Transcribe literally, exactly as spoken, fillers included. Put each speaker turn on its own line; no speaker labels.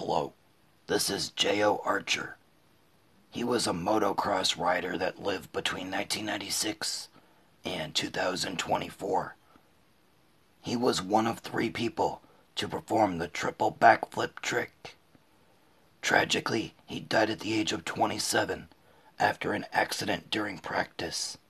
Hello, this is Jayo Archer. He was a motocross rider that lived between nineteen ninety-six and two thousand twenty-four. He was one of three people to perform the triple backflip trick. Tragically, he died at the age of twenty-seven after an accident during practice.